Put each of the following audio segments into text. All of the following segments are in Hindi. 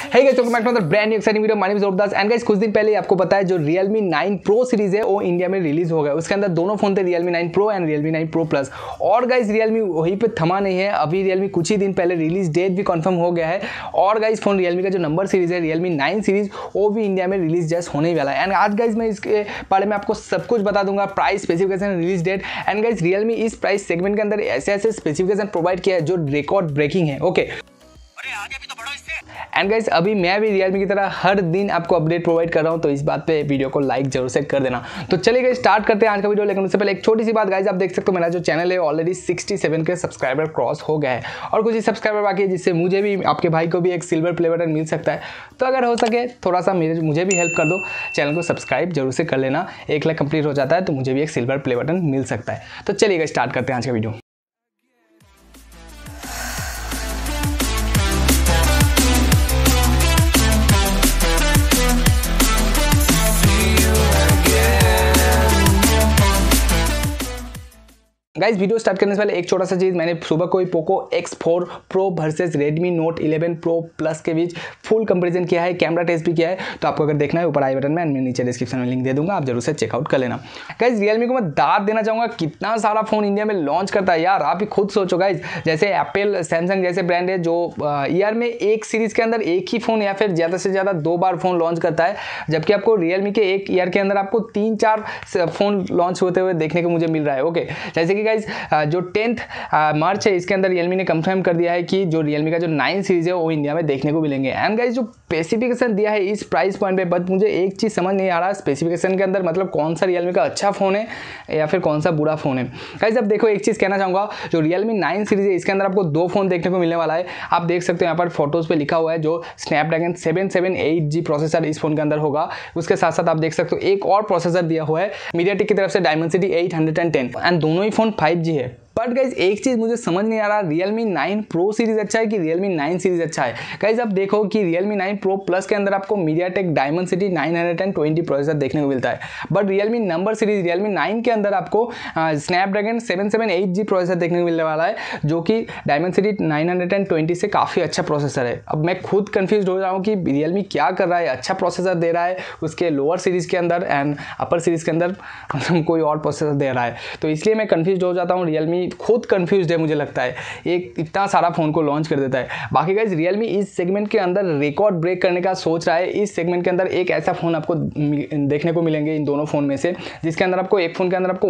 Hey guys, welcome back to another brand new exciting video. My name is Omdas and guys, कुछ दिन पहले आपको पता है जो Realme 9 Pro सीरीज है वो इंडिया में रिलीज हो गया। उसके अंदर दोनों फोन थे, Realme 9 Pro and Realme 9 Pro Plus। और गाइस Realme वहीं पे थमा नहीं है, अभी Realme कुछ ही दिन पहले रिलीज डेट भी कंफर्म हो गया है। और गाइस फोन Realme का जो नंबर सीरीज है Realme 9 सीरीज वो भी इंडिया में रिलीज जस्ट होने वाला है। एंड आज गाइस मैं इसके बारे में आपको सब कुछ बता दूंगा, price, specification, release date. And guys Realme इस प्राइस सेगमेंट के अंदर ऐसे ऐसे स्पेसिफिकेशन प्रोवाइड किया है जो रिकॉर्ड ब्रेकिंग है। ओके, आगे भी तो बढ़ो इससे। एंड गाइस अभी मैं भी Realme की तरह हर दिन आपको अपडेट प्रोवाइड कर रहा हूं, तो इस बात पे वीडियो को लाइक जरूर से कर देना। तो चलिए गाइस स्टार्ट करते हैं आज का वीडियो। लेकिन उससे पहले एक छोटी सी बात गाइस, आप देख सकते हो मेरा जो चैनल है ऑलरेडी 67 के सब्सक्राइबर क्रॉस हो गया है और कुछ ही सब्सक्राइबर बाकी है, जिससे मुझे भी, आपके भाई को भी एक सिल्वर प्ले बटन मिल सकता है। तो अगर हो सके थोड़ा सा मुझे भी हेल्प कर दो, चैनल को सब्सक्राइब जरूर से कर लेना। 1 लाख कंप्लीट हो जाता है तो मुझे भी एक सिल्वर प्ले बटन मिल सकता है। तो चलिए गाइस स्टार्ट करते हैं आज का वीडियो। गाइस वीडियो स्टार्ट करने से पहले एक छोटा सा चीज़, मैंने सुबह को ही Poco X4 Pro versus Redmi Note 11 Pro Plus के बीच फुल कंपैरिजन किया है, कैमरा टेस्ट भी किया है। तो आपको अगर देखना है ऊपर आई बटन में एंड नीचे डिस्क्रिप्शन में लिंक दे दूंगा, आप जरूर से चेकआउट कर लेना। गाइस Realme को मैं दाद देना चाहूँगा, कितना सारा फोन इंडिया में लॉन्च करता है यार, आप ही खुद सोचो गाइस। जैसे एप्पल, सैमसंग जैसे ब्रांड है जो ईयर में एक सीरीज के अंदर एक ही फोन या फिर ज़्यादा से ज़्यादा 2 बार फोन लॉन्च करता है, जबकि आपको Realme के एक ईयर के अंदर आपको 3-4 फोन लॉन्च होते हुए देखने को मुझे मिल रहा है। ओके, जैसे कि जो 10 मार्च है इसके अंदर Realme ने कंफर्म कर दिया है कि जो Realme का जो 9 सीरीज है वो इंडिया में देखने को मिलेंगे। एंड गाइस जो स्पेसिफिकेशन दिया है इस प्राइस पॉइंट पे, बट मुझे एक चीज़ समझ नहीं आ रहा स्पेसिफिकेशन के अंदर, मतलब कौन सा Realme का अच्छा फ़ोन है या फिर कौन सा बुरा फ़ोन है। गाइस अब देखो, एक चीज़ कहना चाहूँगा, जो Realme 9 सीरीज है इसके अंदर आपको 2 फोन देखने को मिलने वाला है। आप देख सकते हो यहाँ पर फोटोज़ पे लिखा हुआ है जो Snapdragon 778G प्रोसेसर इस फोन के अंदर होगा। उसके साथ साथ आप देख सकते हो एक और प्रोसेसर दिया हुआ है MediaTek की तरफ से, Dimensity 810 एंड दोनों ही फोन 5G है। बट गाइज एक चीज़ मुझे समझ नहीं आ रहा, Realme 9 Pro सीरीज अच्छा है कि Realme 9 सीरीज अच्छा है। गाइज अब देखो कि Realme 9 Pro Plus के अंदर आपको MediaTek Dimensity 920 प्रोसेसर देखने को मिलता है, but Realme number series Realme 9 के अंदर आपको Snapdragon 778G प्रोसेसर देखने को मिलने वाला है, जो कि Dimensity 920 से काफ़ी अच्छा प्रोसेसर है। अब मैं खुद कन्फ्यूज हो रहा हूँ कि Realme क्या कर रहा है, अच्छा प्रोसेसर दे रहा है उसके लोअर सीरीज के अंदर एंड अपर सीरीज के अंदर कोई और प्रोसेसर दे रहा है, तो इसलिए मैं कन्फ्यूज हो जाता हूँ। Realme खुद कंफ्यूज है, मुझे लगता है एक इतना सारा फोन को लॉन्च कर देता है। बाकी गाइस Realme इस सेगमेंट के अंदर रिकॉर्ड ब्रेक करने का सोच रहा है। इस सेगमेंट के अंदर एक ऐसा फोन आपको देखने को मिलेंगे इन दोनों फोन में से, जिसके अंदर आपको एक फोन के अंदर आपको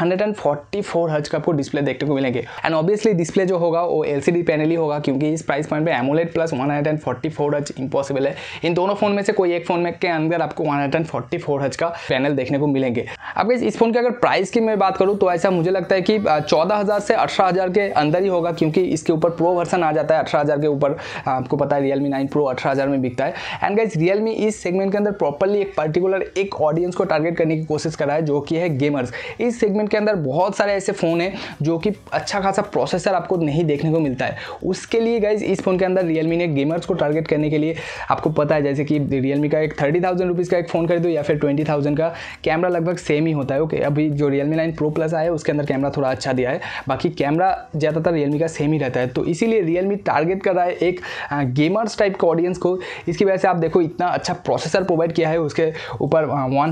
144 हर्ट्ज का आपको डिस्प्ले देखने को मिलेंगे। एंड ऑब्वियसली डिस्प्ले जो होगा वो LCD पैनल ही होगा, क्योंकि इस प्राइस पॉइंट पे AMOLED प्लस 144 हर्ट्ज इम्पॉसिबल है। इन दोनों फोन में से कोई एक फोन में के अंदर आपको 144 हर्ट्ज का पैनल देखने को मिलेंगे। अब इस फोन के अगर प्राइस की मैं बात करूँ तो ऐसा मुझे लगता है कि 14,000 से 18,000 के अंदर ही होगा, क्योंकि इसके ऊपर प्रो वर्जन आ जाता है 18,000 के ऊपर। आपको पता है Realme 9 Pro 18,000 में बिकता है। एंड गाइस Realme इस सेगमेंट के अंदर प्रॉपर्ली एक पर्टिकुलर एक ऑडियंस को टारगेट करने की कोशिश कर रहा है, जो कि है गेमर्स। इस सेगमेंट के अंदर बहुत सारे ऐसे फ़ोन हैं जो कि अच्छा खासा प्रोसेसर आपको नहीं देखने को मिलता है। उसके लिए गाइस इस फोन के अंदर Realme ने गेमर्स को टारगेट करने के लिए, आपको पता है जैसे कि Realme का एक 30,000 रुपीज़ का एक फ़ोन खरीदो या फिर 20,000 का, कैमरा लगभग सेम ही होता है। ओके, अभी जो Realme 9 Pro Plus आया है उसके अंदर कैमरा थोड़ा अच्छा दिया है, बाकी कैमरा ज़्यादातर Realme का सेम ही रहता है। तो इसीलिए Realme टारगेट कर रहा है एक गेमर्स टाइप का ऑडियंस को। इसकी वजह से आप देखो इतना अच्छा प्रोसेसर प्रोवाइड किया है, उसके ऊपर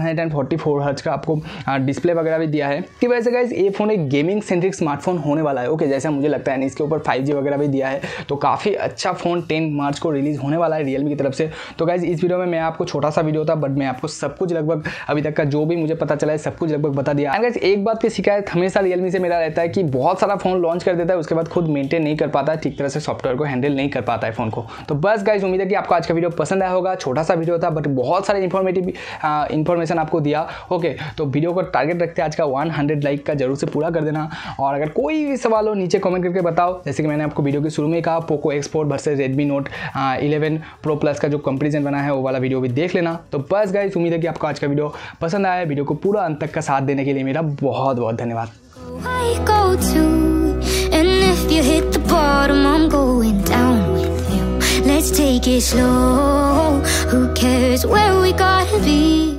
144 हर्ट्ज का आपको डिस्प्ले वगैरह भी दिया है। इसकी वजह से गाइस ये फ़ोन एक गेमिंग सेंट्रिक स्मार्टफोन होने वाला है। ओके, जैसा मुझे लगता है, इसके ऊपर 5G वगैरह भी दिया है, तो काफ़ी अच्छा फ़ोन 10 मार्च को रिलीज़ होने वाला है Realme की तरफ से। तो गाइस इस वीडियो में मैं आपको छोटा सा वीडियो था, बट मैं आपको सब कुछ लगभग अभी तक का जो भी मुझे पता चला है सब कुछ लगभग बता दिया। गाइस एक बात की शिकायत हमेशा Realme से मेरा रहता है कि बहुत सारा फोन लॉन्च कर देता है, उसके बाद खुद मेंटेन नहीं कर पाता है, ठीक तरह से सॉफ्टवेयर को हैंडल नहीं कर पाता है फोन को। तो बस गाइस उम्मीद है कि आपको आज का वीडियो पसंद आया होगा। छोटा सा वीडियो था बट बहुत सारे इन्फॉर्मेशन आपको दिया। ओके, तो वीडियो को टारगेट रखते हैं आज का 100 लाइक का जरूर से पूरा कर देना। और अगर कोई भी सवाल हो नीचे कमेंट करके बताओ। जैसे कि मैंने आपको वीडियो के शुरू में कहा, Poco X4 versus Redmi Note 11 Pro Plus का जो कंपेरिजन बना है वो वाला वीडियो भी देख लेना। तो बस गाइस उम्मीद है कि आपको आज का वीडियो पसंद आया। वीडियो को पूरा अंत तक का साथ देने के लिए मेरा बहुत बहुत धन्यवाद। If you hit the bottom, I'm going down with you. Let's take it slow. Who cares where we gotta be?